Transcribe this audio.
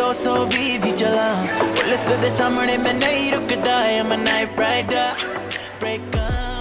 220 दी चला, पुलिस दे सामने मैं नहीं रुकदा, I'm a night rider, break up